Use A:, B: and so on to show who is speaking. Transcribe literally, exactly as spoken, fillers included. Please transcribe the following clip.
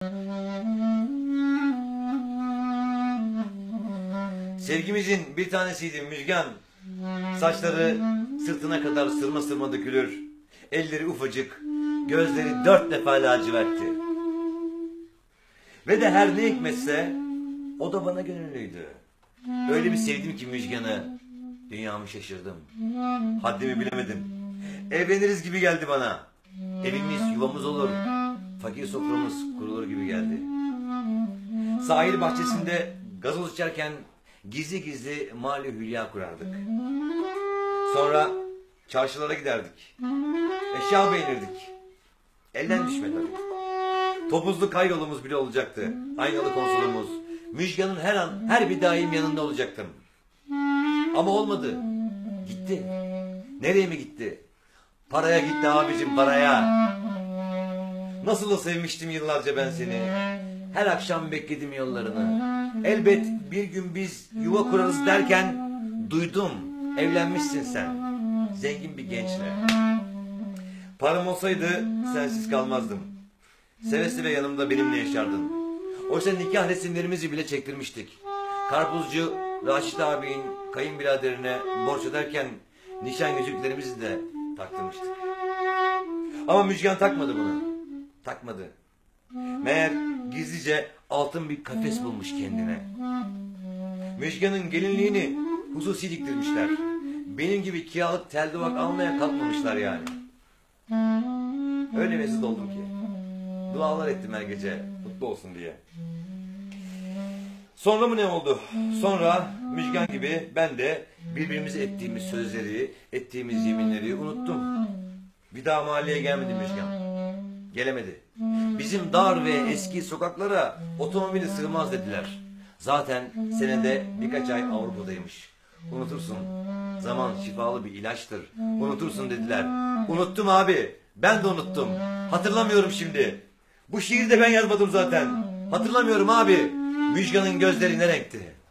A: Sevgimizin bir tanesiydi Müjgan. Saçları sırtına kadar sırma sırma dökülür. Elleri ufacık, gözleri dört defa lacivertti. Ve de her ne hikmetse o da bana gönüllüydü. Öyle bir sevdim ki Müjgan'ı, dünyamı şaşırdım. Haddimi bilemedim. Evleniriz gibi geldi bana. Evimiz yuvamız olur, fakir soframız kurulur gibi geldi. Sahil bahçesinde gazoz içerken gizli gizli mali hülya kurardık. Sonra çarşılara giderdik. Eşya beğenirdik. Elden düşme tabii. Topuzlu kayyolumuz bile olacaktı. Aynalı konsolumuz. Müjgan'ın her an, her bir daim yanında olacaktım. Ama olmadı. Gitti. Nereye mi gitti? Paraya gitti abicim, paraya. Nasıl da sevmiştim yıllarca ben seni. Her akşam bekledim yollarını. Elbet bir gün biz yuva kurarız derken duydum. Evlenmişsin sen. Zengin bir gençle. Param olsaydı sensiz kalmazdım. Seve seve yanımda benimle yaşardın. Oysa nikah resimlerimizi bile çektirmiştik. Karpuzcu Raşit abinin kayınbiraderine borç öderken nişan yüzüklerimizi de taktırmıştık. Ama Müjgan takmadı bunu. Takmadı. Meğer gizlice altın bir kafes bulmuş kendine. Müjgan'ın gelinliğini hususi diktirmişler. Benim gibi kiralık tel duvak almaya kalkmamışlar yani. Öyle mesut oldum ki. Dualar ettim her gece mutlu olsun diye. Sonra mı ne oldu? Sonra Müjgan gibi ben de birbirimize ettiğimiz sözleri, ettiğimiz yeminleri unuttum. Bir daha mahalleye gelmedi Müjgan. Gelemedi. Bizim dar ve eski sokaklara otomobili sığmaz dediler. Zaten senede birkaç ay Avrupa'daymış. Unutursun. Zaman şifalı bir ilaçtır. Unutursun dediler. Unuttum abi. Ben de unuttum. Hatırlamıyorum şimdi. Bu şiiri de ben yazmadım zaten. Hatırlamıyorum abi. Müjgan'ın gözleri ne renkti?